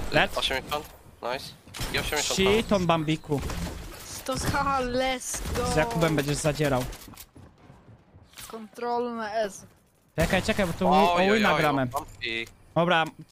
Dead. 80. Nice. I 80. Shit on Bambiku. To haha, let's go. Z Jakubem będziesz zadzierał. Kontrolne S. Czekaj, bo tu o wina gramy. I Dobra,